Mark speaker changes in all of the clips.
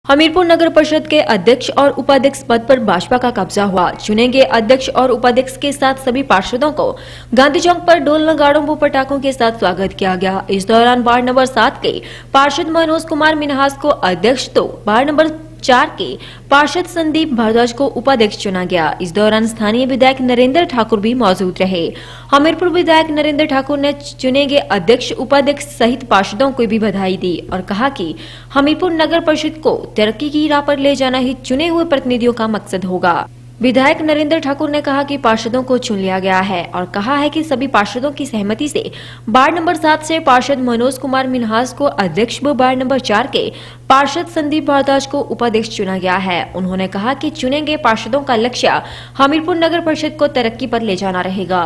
Speaker 1: हमीरपुर नगर परिषद के अध्यक्ष और उपाध्यक्ष पद पर भाजपा का कब्जा हुआ। चुने गए अध्यक्ष और उपाध्यक्ष के साथ सभी पार्षदों को गांधी चौक पर ढोल नगाड़ों व पटाखों के साथ स्वागत किया गया। इस दौरान वार्ड नंबर 7 के पार्षद मनोज कुमार मिन्हास को अध्यक्ष तो वार्ड नंबर 4 के पार्षद संदीप भारद्वाज को उपाध्यक्ष चुना गया। इस दौरान स्थानीय विधायक नरेंद्र ठाकुर भी मौजूद रहे। हमीरपुर विधायक नरेंद्र ठाकुर ने चुने गए अध्यक्ष उपाध्यक्ष सहित पार्षदों को भी बधाई दी और कहा कि हमीरपुर नगर परिषद को तरक्की की राह पर ले जाना ही चुने हुए प्रतिनिधियों का मकसद होगा। विधायक नरेंद्र ठाकुर ने कहा कि पार्षदों को चुन लिया गया है और कहा है कि सभी पार्षदों की सहमति से वार्ड नंबर 7 से पार्षद मनोज कुमार मिन्हास को अध्यक्ष व वार्ड नंबर 4 के पार्षद संदीप भारद्वाज को उपाध्यक्ष चुना गया है। उन्होंने कहा कि चुने गए पार्षदों का लक्ष्य हमीरपुर नगर परिषद को तरक्की पर ले जाना रहेगा।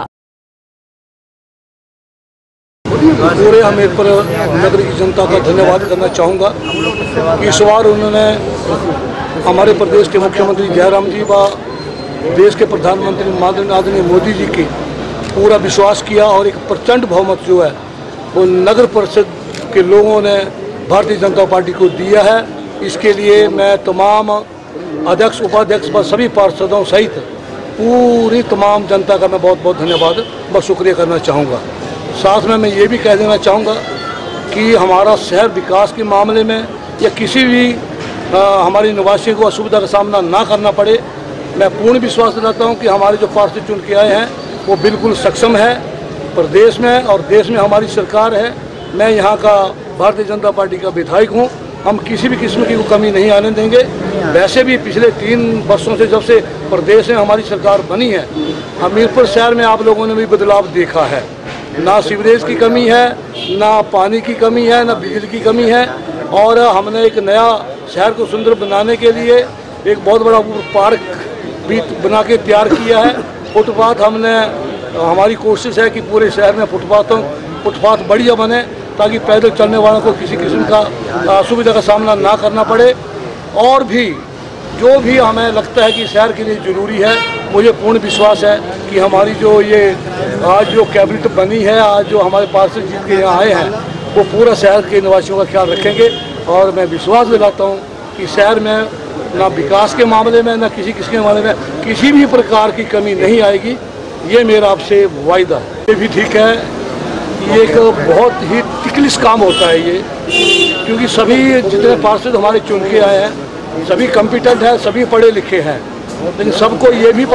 Speaker 2: पूरे हमीरपुर नगर की जनता का धन्यवाद करना चाहूँगा। इस बार उन्होंने हमारे प्रदेश के मुख्यमंत्री जयराम जी व देश के प्रधानमंत्री आदरणीय मोदी जी की पूरा विश्वास किया और एक प्रचंड बहुमत जो है वो नगर परिषद के लोगों ने भारतीय जनता पार्टी को दिया है। इसके लिए मैं तमाम अध्यक्ष उपाध्यक्ष व सभी पार्षदों सहित पूरी तमाम जनता का मैं बहुत बहुत धन्यवाद व शुक्रिया करना चाहूँगा। साथ में मैं ये भी कह देना चाहूँगा कि हमारा शहर विकास के मामले में या किसी भी हमारे निवासियों को असुविधा का सामना ना करना पड़े, मैं पूर्ण विश्वास दिलाता हूं कि हमारे जो पार्षद चुन के आए हैं वो बिल्कुल सक्षम है। प्रदेश में और देश में हमारी सरकार है। मैं यहाँ का भारतीय जनता पार्टी का विधायक हूँ। हम किसी भी किस्म की कमी नहीं आने देंगे। वैसे भी पिछले 3 वर्षों से जब से प्रदेश में हमारी सरकार बनी है, हमीरपुर शहर में आप लोगों ने भी बदलाव देखा है। ना सीवरेज की कमी है, ना पानी की कमी है, ना बिजली की कमी है। और हमने एक नया शहर को सुंदर बनाने के लिए एक बहुत बड़ा पार्क भी बना के तैयार किया है। फुटपाथ हमारी कोशिश है कि पूरे शहर में फुटपाथ बढ़िया बने ताकि पैदल चलने वालों को किसी किस्म का असुविधा का सामना ना करना पड़े। और भी जो भी हमें लगता है कि शहर के लिए ज़रूरी है, मुझे पूर्ण विश्वास है कि हमारी जो ये आज जो कैबिनेट बनी है, आज जो हमारे पार्षद जीत के यहाँ आए हैं, वो पूरा शहर के निवासियों का ख्याल रखेंगे। और मैं विश्वास दिलाता हूँ कि शहर में ना विकास के मामले में ना किसी के मामले में किसी भी प्रकार की कमी नहीं आएगी। ये मेरा आपसे वायदा है। ये भी ठीक है, ये एक बहुत ही टिकलिस काम होता है ये, क्योंकि सभी जितने पार्षद हमारे चुन के आए हैं सभी कॉम्पिटेंट हैं, सभी पढ़े लिखे हैं। लेकिन सबको ये भी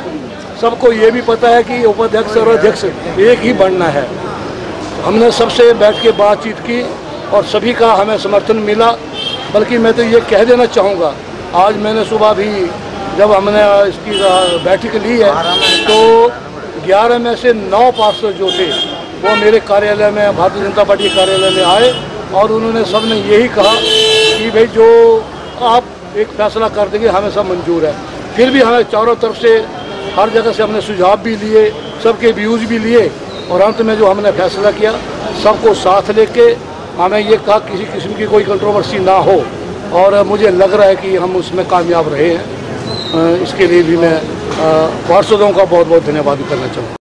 Speaker 2: पता है कि उपाध्यक्ष और अध्यक्ष एक ही बनना है। हमने सबसे बैठ के बातचीत की और सभी का हमें समर्थन मिला। बल्कि मैं तो ये कह देना चाहूँगा, आज मैंने सुबह भी जब हमने इसकी बैठक ली है तो 11 में से 9 पार्षद जो थे वो मेरे कार्यालय में, भारतीय जनता पार्टी के कार्यालय में आए और उन्होंने सबने यही कहा कि भाई जो आप एक फैसला कर देंगे हमें सब मंजूर है। फिर भी हमें चारों तरफ से हर जगह से हमने सुझाव भी लिए, सबके व्यूज़ भी लिए और अंत में जो हमने फैसला किया सबको साथ लेके हमें ये कहा किसी किस्म की कोई कंट्रोवर्सी ना हो। और मुझे लग रहा है कि हम उसमें कामयाब रहे हैं। इसके लिए भी मैं पार्षदों का बहुत बहुत धन्यवाद करना चाहूँगा।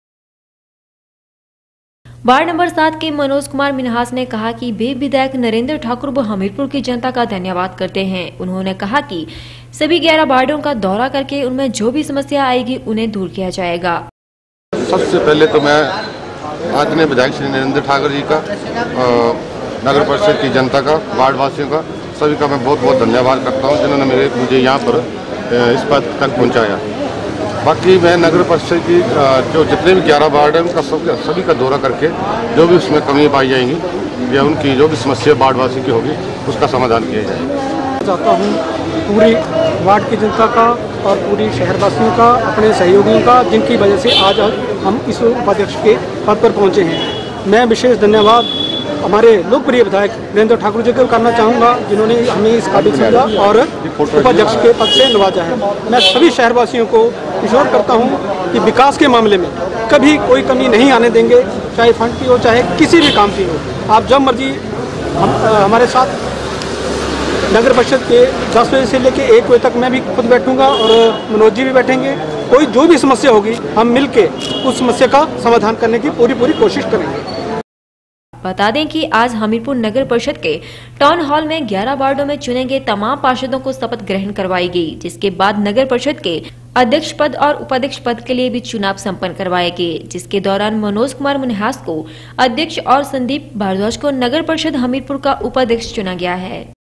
Speaker 1: वार्ड नंबर 7 के मनोज कुमार मिन्हास ने कहा कि वे विधायक नरेंद्र ठाकुर व हमीरपुर की जनता का धन्यवाद करते हैं। उन्होंने कहा कि सभी 11 वार्डों का दौरा करके उनमें जो भी समस्या आएगी उन्हें दूर किया जाएगा।
Speaker 3: सबसे पहले तो मैं आदरणीय विधायक श्री नरेंद्र ठाकुर जी का, नगर परिषद की जनता का, वार्ड वासियों का, सभी का मैं बहुत बहुत धन्यवाद करता हूं जिन्होंने मुझे यहाँ पर इस पद तक पहुँचाया। बाकी मैं नगर परिषद की जो जितने भी 11 वार्ड हैं उनका सभी का दौरा करके जो भी उसमें कमी पाई जाएंगी या उनकी जो भी समस्या वार्ड वासी की होगी उसका समाधान किया जाएगा।
Speaker 4: चाहता हूँ पूरी वार्ड की जनता का और पूरी शहरवासियों का, अपने सहयोगियों का, जिनकी वजह से आज हम इस उपाध्यक्ष के पद पर पहुँचे हैं। मैं विशेष धन्यवाद हमारे लोकप्रिय विधायक नरेंद्र ठाकुर जी को करना चाहूँगा जिन्होंने हमें इस काबिल समझा और उपाध्यक्ष के पद से नवाजा है। मैं सभी शहरवासियों को विश्वास करता हूँ कि विकास के मामले में कभी कोई कमी नहीं आने देंगे, चाहे फंड की हो चाहे किसी भी काम की हो। आप जब मर्जी हमारे साथ नगर परिषद के 10 बजे से लेकर 1 बजे तक मैं भी खुद बैठूंगा और मनोज जी भी बैठेंगे। कोई जो भी समस्या होगी हम मिल के उस समस्या का समाधान करने की पूरी कोशिश करेंगे।
Speaker 1: बता दें कि आज हमीरपुर नगर परिषद के टाउन हॉल में 11 वार्डों में चुने गए तमाम पार्षदों को शपथ ग्रहण करवाई गई, जिसके बाद नगर परिषद के अध्यक्ष पद और उपाध्यक्ष पद के लिए भी चुनाव संपन्न करवाए गए, जिसके दौरान मनोज कुमार मुन्हास को अध्यक्ष और संदीप भारद्वाज को नगर परिषद हमीरपुर का उपाध्यक्ष चुना गया है।